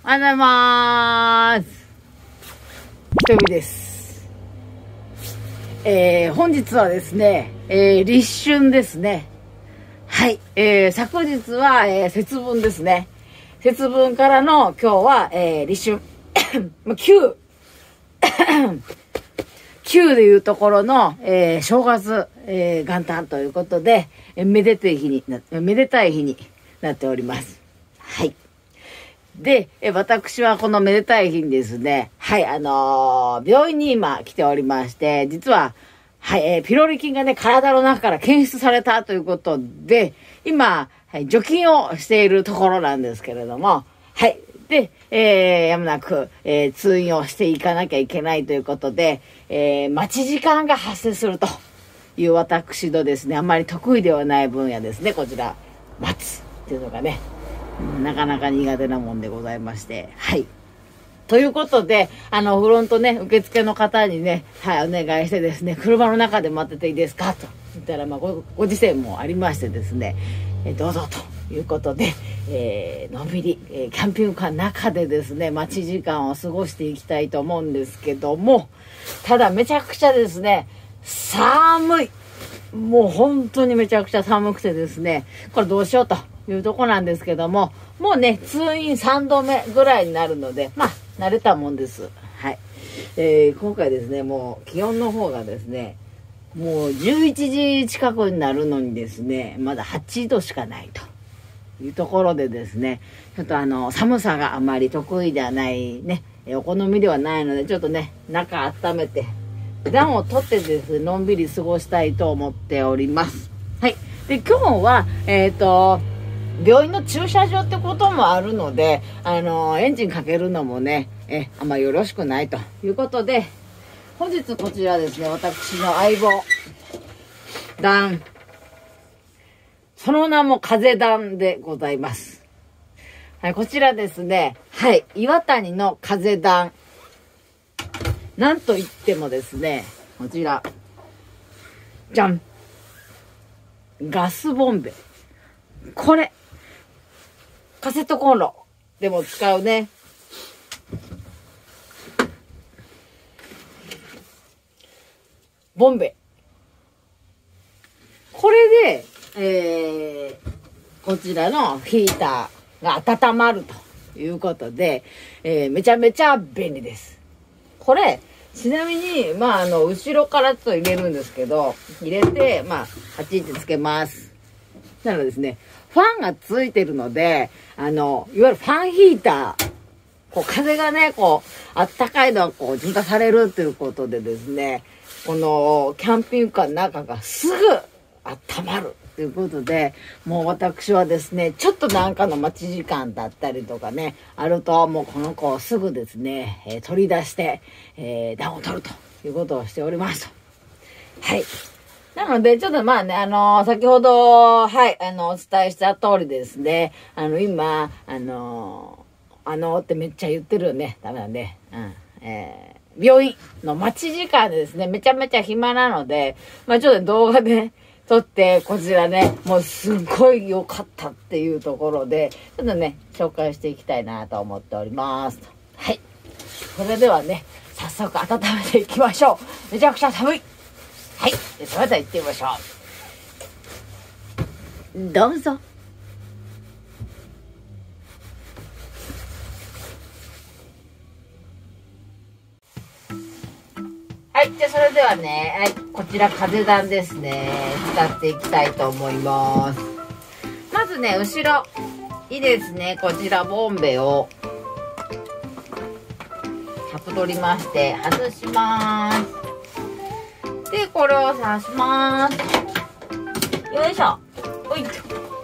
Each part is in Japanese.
おはようございまーす。ひとみです。本日はですね、立春ですね。はい。昨日は、節分ですね。節分からの今日は、立春。9。9でいうところの、正月、元旦ということで、めでたい日になっております。はい。で、私はこのめでたい日にですね、はい、病院に今来ておりまして、実は、はい、ピロリ菌がね、体の中から検出されたということで、今、はい、除菌をしているところなんですけれども、はい。で、やむなく、通院をしていかなきゃいけないということで、待ち時間が発生するという私のですね、あんまり得意ではない分野ですね、こちら、待つっていうのがね、なかなか苦手なもんでございまして、はい。ということで、フロントね、受付の方にね、はい、お願いしてですね、車の中で待ってていいですかと言ったら、ご時世もありましてですね、どうぞということで、のんびり、キャンピングカーの中でですね、待ち時間を過ごしていきたいと思うんですけども、ただめちゃくちゃですね、寒い。もう本当にめちゃくちゃ寒くてですね、これどうしようというとこなんですけども、もうね、通院3度目ぐらいになるので、慣れたもんです。はい。今回ですね、もう気温の方がですね、もう11時近くになるのにですね、まだ8度しかないというところでですね、ちょっと寒さがあまり得意ではないね、お好みではないので、ちょっとね、中温めて、暖を取ってですね、のんびり過ごしたいと思っております。はい。で、今日は、病院の駐車場ってこともあるので、エンジンかけるのもね、あんまよろしくないということで、本日こちらですね、私の相棒、暖。その名も風暖でございます。はい、こちらですね、はい、岩谷の風暖。なんといってもですね、こちら、じゃん。ガスボンベ。これ、カセットコンロでも使うね。ボンベ。これで、こちらのヒーターが温まるということで、めちゃめちゃ便利です。これ、ちなみに、後ろからと入れるんですけど、入れて、カチッてつけます。なのですね、ファンがついてるので、いわゆるファンヒーター、風がね、あったかいのが充填されるっていうことでですね、この、キャンピングカーの中がすぐ温まるということで、もう私はですね、ちょっとなんかの待ち時間だったりとかね、あると、もうこの子をすぐですね、取り出して、暖を取るということをしておりますと。はい。なので、ちょっと先ほど、はい、お伝えした通りですね、今、ってめっちゃ言ってるよね。ダメなんで。病院の待ち時間でですね、めちゃめちゃ暇なので、ちょっと動画で撮って、こちらね、もうすっごい良かったっていうところで、ちょっとね、紹介していきたいなと思っております。はい。それではね、早速温めていきましょう。めちゃくちゃ寒い。はい。それでは行ってみましょう。どうぞ。はい。じゃあ、それではね、はい。こちら風暖ですね。使っていきたいと思います。まずね、後ろ。いいですね。こちら、ボンベを、キャップ取りまして、外します。で、これを刺します。よいしょ。おいっと。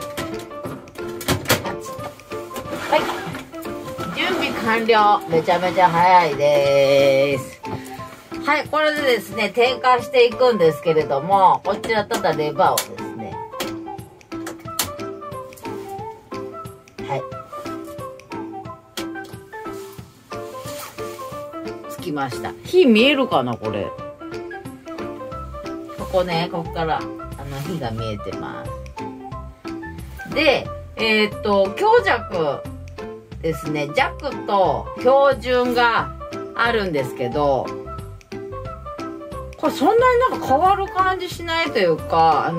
はい。準備完了。めちゃめちゃ早いです。はい。これでですね、点火していくんですけれども、こちらただレバーをですね。はい。つきました。火見えるかなこれ。ここね、ここから火が見えてます。で、強弱ですね、弱と標準があるんですけど、これそんなになんか変わる感じしないというか、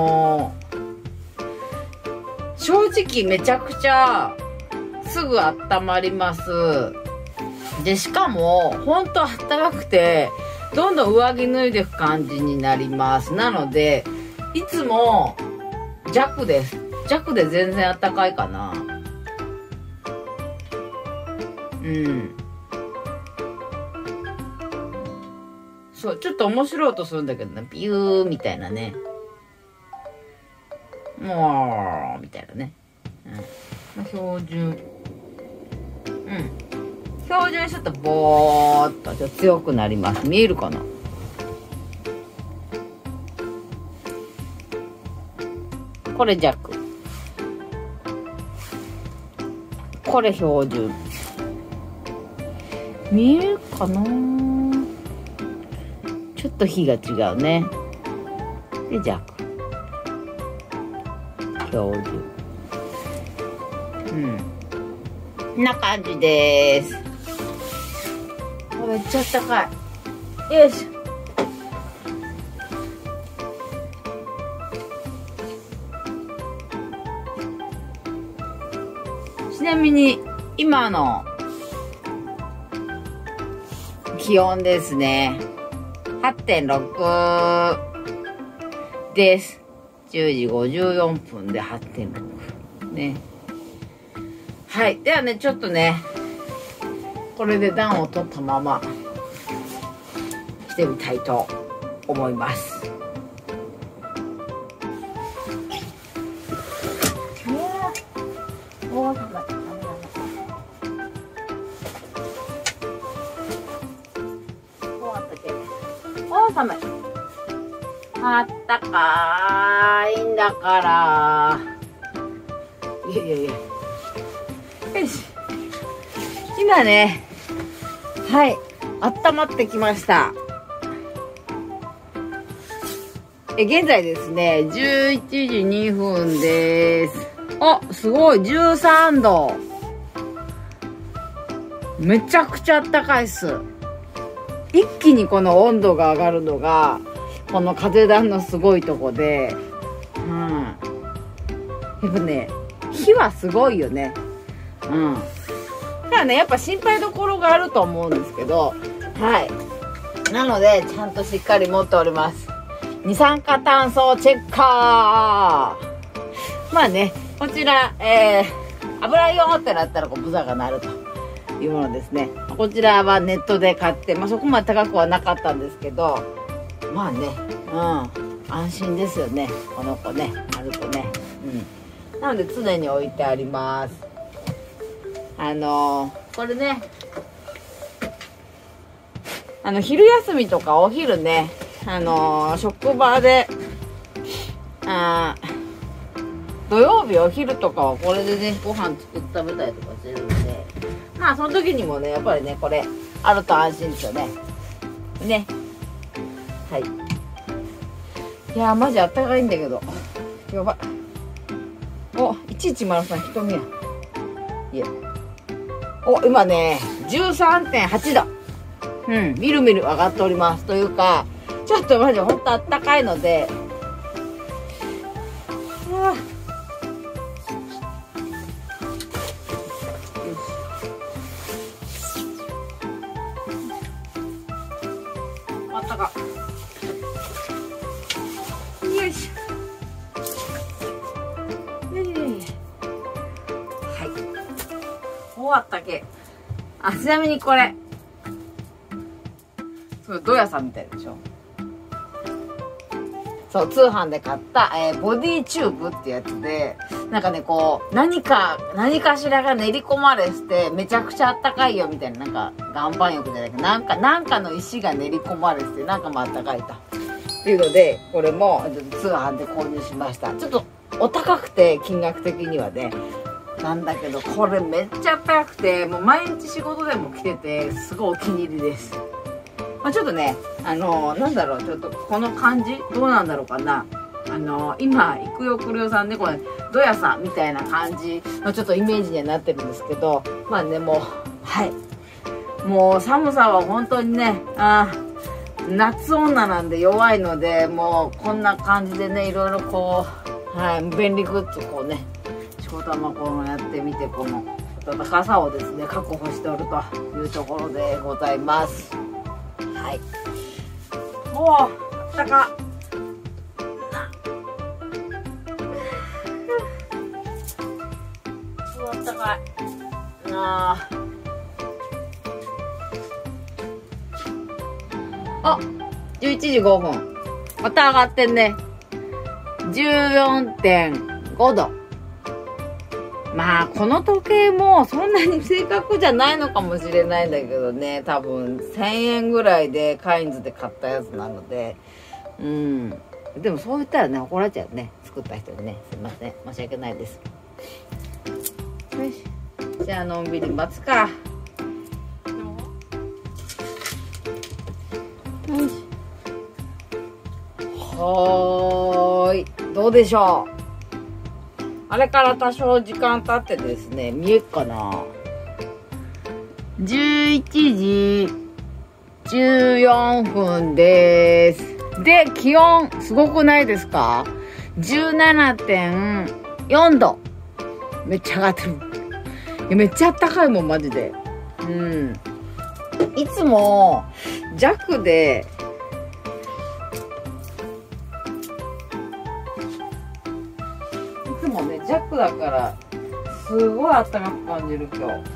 正直めちゃくちゃすぐ温まります。で、しかも、ほんとあったかくて、どんどん上着脱いでいく感じになります。なので、いつも弱です。弱で全然あったかいかな。うん。そう、ちょっと面白い音するんだけどね。ビューみたいなね。もう、みたいなね。うん。まあ、標準。うん。標準にするとボーっとちょっと強くなります。見えるかな？これ弱。これ標準。見えるかな？ちょっと火が違うね。で、弱。標準。うん。こんな感じです。めっちゃあったかい。よいしょ。ちなみに今の気温ですね。8.6 です。10時54分で 8.6 ね。はい。ではね、ちょっとね、これで暖を取ったまましてみたいと思います。寒い。あったかいんだから。いやいやいや。よし。今ね、はい、温まってきました。現在ですね、11時2分です。あ、すごい、13度。めちゃくちゃ暖かいっす。一気にこの温度が上がるのが、この風暖のすごいとこで、うん。やっぱね、火はすごいよね。うん。ただね、やっぱ心配どころがあると思うんですけど、はい。なので、ちゃんとしっかり持っております。二酸化炭素チェッカー。まあね、こちら、油よってなったらこうブザーが鳴るというものですね。こちらはネットで買って、まあそこまで高くはなかったんですけど、まあね、うん、安心ですよね。この子ね、あるとね。うん。なので常に置いてあります。これね、昼休みとかお昼ね、職場で、土曜日お昼とかはこれでね、ご飯作って食べたりとかしてるんで、まあその時にもね、やっぱりね、これあると安心ですよね。ね。はい。いやー、マジあったかいんだけど。やばい。お、1103瞳や。いや。お、今ね、13.8 度。うん、みるみる上がっております。というか、ちょっとマジほんとあったかいので、あったか。よいしょ。はい。終わったけ。あ、ちなみにこれ。すごい、ドヤさんみたいでしょ。そう、通販で買った、ボディチューブってやつで、なんかね、こう、何かしらが練り込まれて、めちゃくちゃあったかいよ、みたいな、なんか、岩盤浴じゃないけど、なんかの石が練り込まれて、なんかもあったかいと。っていうので、これも、通販で購入しました。ちょっと、お高くて、金額的にはね、なんだけど、これめっちゃあったかくて、もう毎日仕事でも着てて、すごいお気に入りです。まあ、ちょっとね、なんだろう、ちょっとこの感じどうなんだろうかな。 今、行くよ来るよさんで、これ、どやさみたいな感じのちょっとイメージにはなってるんですけど、まあね、もう、はい。もう寒さは本当にね、夏女なんで弱いので、もうこんな感じでね、いろいろこう、はい、便利グッズこうね、しこたまこのやってみて、この暖かさをですね、確保しておるというところでございます。はい。もう、あったか。あったかい。11時5分。また上がってんね。14.5 度。まあ、この時計もそんなに正確じゃないのかもしれないんだけどね。多分、1000円ぐらいでカインズで買ったやつなので。うん。でもそう言ったらね、怒られちゃうね。作った人にね。すいません。申し訳ないです。よし。じゃあ、のんびり待つか。よし。はーい。どうでしょう。あれから多少時間経ってですね、見えっかな。11時14分です。で、気温すごくないですか？ 17.4 度。めっちゃ上がってる。めっちゃあったかいもん、マジで。うん。いつも弱で、いつもね、弱だから、すごいあったかく感じる今日。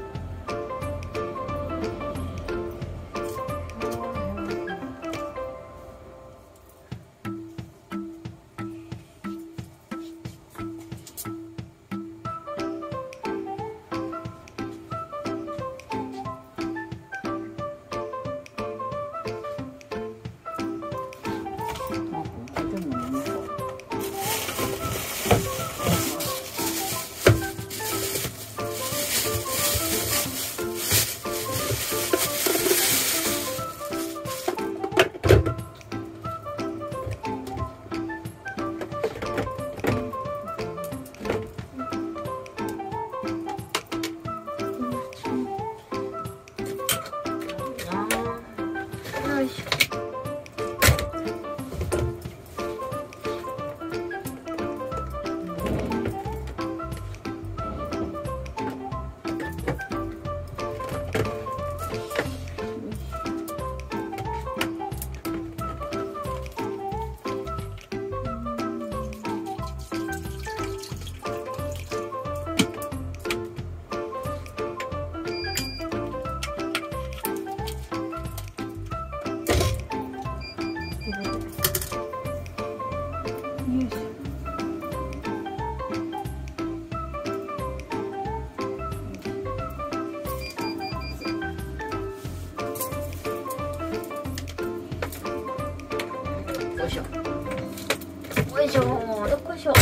よいしょ。よいしょ。よいしょ。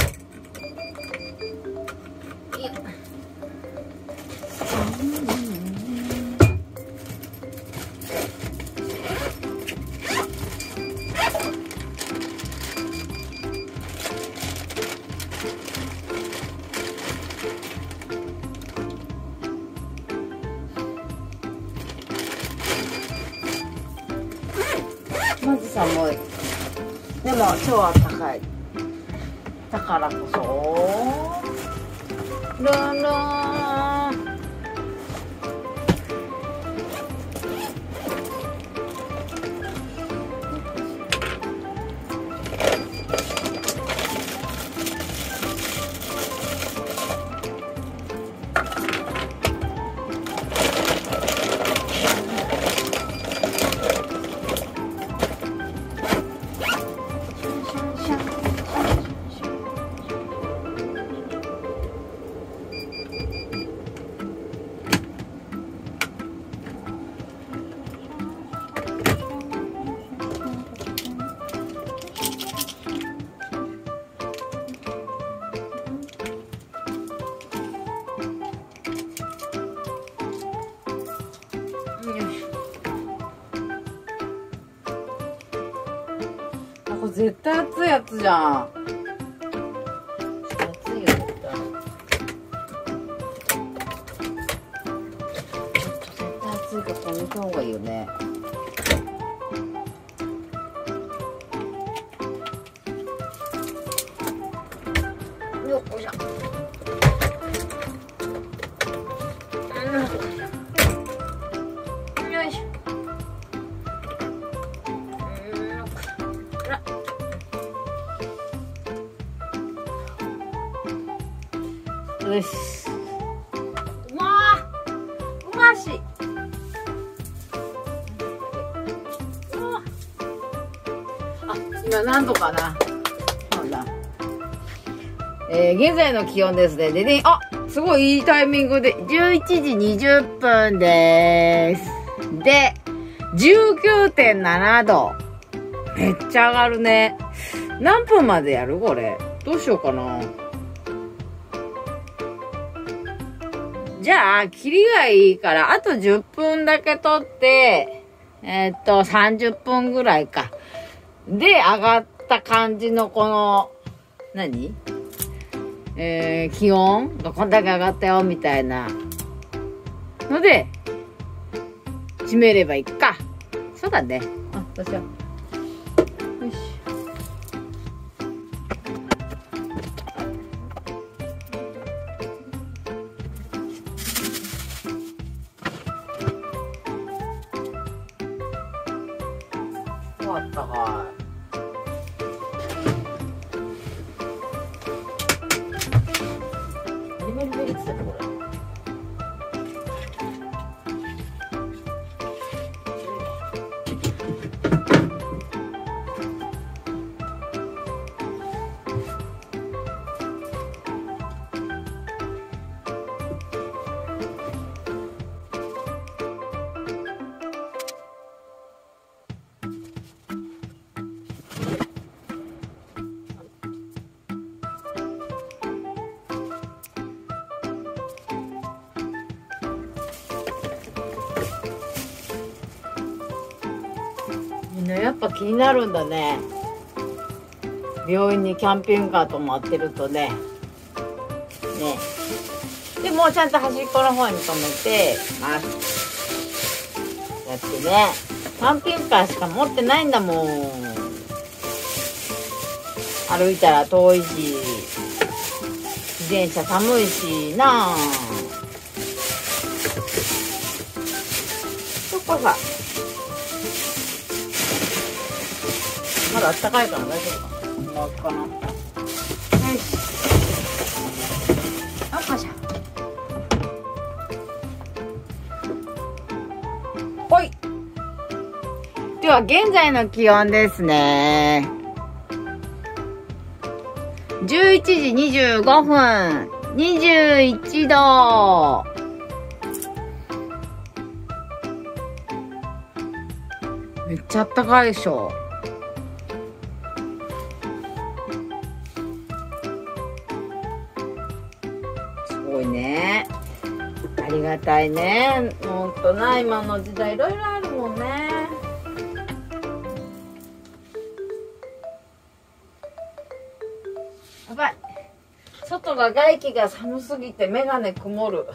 まず寒い。でも超あったかい。だからこそルンルン。 絶対熱いやつじゃん。熱いよ、絶対。絶対熱いからこれ抜いた方がいいよね。よっこいしょ。よいしょ。よし。うわー、うまし。あ、今何度かな。そうだ。現在の気温ですね。でね、あ、すごいいいタイミングで、11時20分です。で、19.7 度。めっちゃ上がるね。何分までやるこれ。どうしようかな。じゃあ、キリがいいから、あと10分だけ取って、30分ぐらいか。で、上がった感じのこの、気温がこんだけ上がったよ、みたいな。ので、締めればいいか。そうだね。あ、どうしよう。よし。あったかい。ベリベリって言ってたね、これ。みんなやっぱ気になるんだね。病院にキャンピングカーと回ってるとね。でもうちゃんと端っこの方に止めてます。やってね。キャンピングカーしか持ってないんだもん。歩いたら遠いし、自転車寒いしなあ。そっかさ。まだあったかいから大丈夫かな。かな。よし。あっかしゃ。ほい。では現在の気温ですね。11時25分。21度。めっちゃあったかいでしょ。すごいね。ありがたいね。ほんとな、今の時代いろいろあるもんね。やばい。外が外気が寒すぎてメガネ曇る。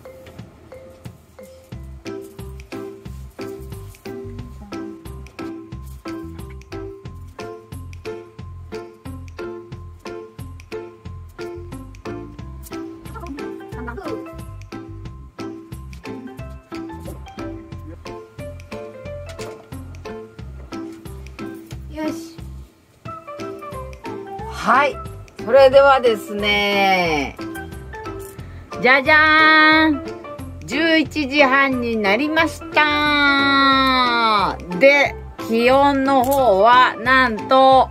よし。はい。それではですね、じゃじゃーん !11 時半になりましたで、気温の方はなんと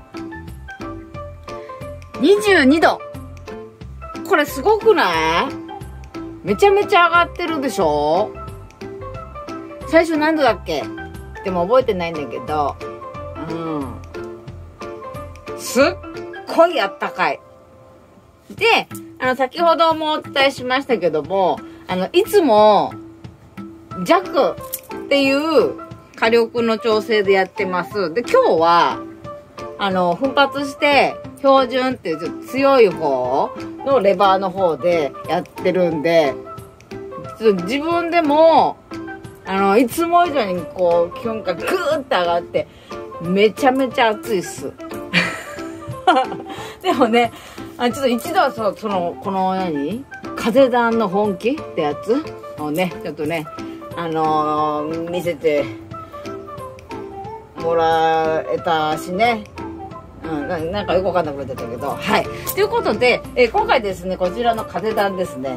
22度。これすごくない？めちゃめちゃ上がってるでしょ？最初何度だっけ？でも覚えてないんだけど、すっごいあったかい。で、先ほどもお伝えしましたけども、いつも弱っていう火力の調整でやってます。で、今日は、 奮発して、標準っていうちょっと強い方のレバーの方でやってるんで、ちょっと自分でも、いつも以上にこう、気温がグーって上がって、めちゃめちゃ暑いっす。でもね、ちょっと一度はこの風団の本気ってやつをね、ちょっとね、見せてもらえたしね。なんかよくわかんなくなっちゃったけど。はい。ということで、今回ですね、こちらの風団ですね。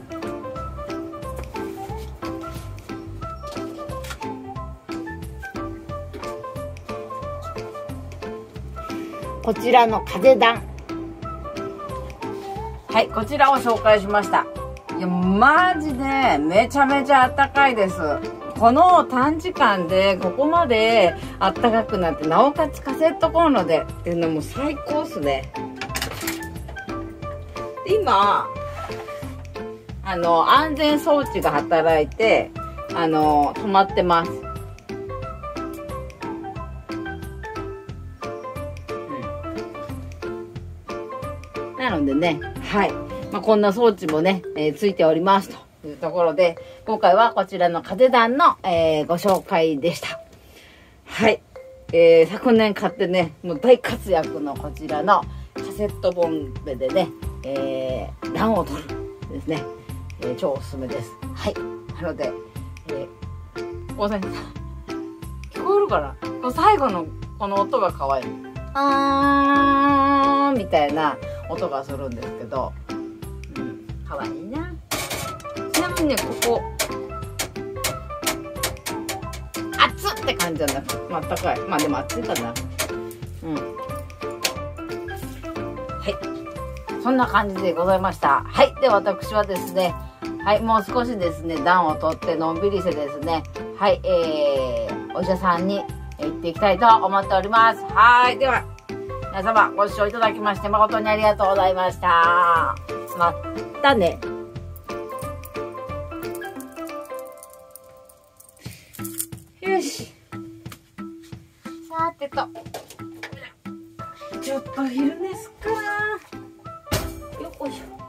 こちらの風団。はい、こちらを紹介しました。いや、マジでめちゃめちゃあったかいです。この短時間でここまであったかくなって、なおかつカセットコンロでっていうのも最高っすね。今、安全装置が働いて、止まってます。なのでね、はい。こんな装置もね、ついておりますというところで、今回はこちらの風団の、ご紹介でした。はい。昨年買ってね、もう大活躍のこちらのカセットボンベでね、暖を取るですね、超おすすめです。はい。なので、ごめんなさい。聞こえるかな？この最後のこの音が可愛い。みたいな音がするんですけど、かわいいな。ちなみにね、ここ熱っって感じなんだ。あったかい。でも熱いかな。はい、そんな感じでございました。はい、で私はですね、はい、もう少しですね、暖を取ってのんびりしてですね、はい、お医者さんに行っていきたいと思っております。はい、では皆様ご視聴いただきまして誠にありがとうございました。またね。よし。さてと。ちょっと昼寝すっかな。よっこいしょ。